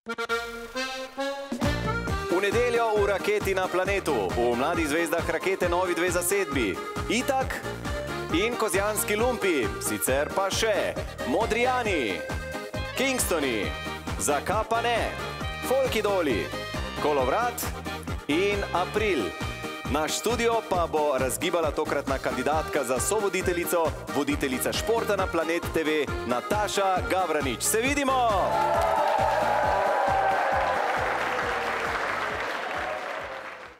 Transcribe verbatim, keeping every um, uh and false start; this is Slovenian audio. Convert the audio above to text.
V nedeljo v Raketi na planetu, v Mladih zvezdah rakete novi dve zasedbi, Itak in Kozjanski lumpi, sicer pa še Modrijani, Kingstoni, Zakaj pa ne, Folkidoli, Kolovrat in April. Naš studio pa bo razgibala tokratna kandidatka za sovoditeljico, voditeljica športa na Planet te ve, Nataša Gavranič. Se vidimo!